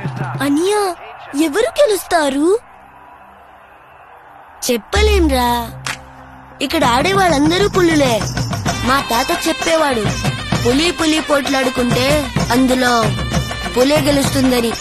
అనియా, ఎవరు గెలుస్తారు? చెప్పలేంరా. ఇక్కడ ఆడేవాళ్ళందరూ పులులే. మా తాత చెప్పేవాడు, పులి పులి పోట్లాడుకుంటే అందులో పులే గెలుస్తుందని.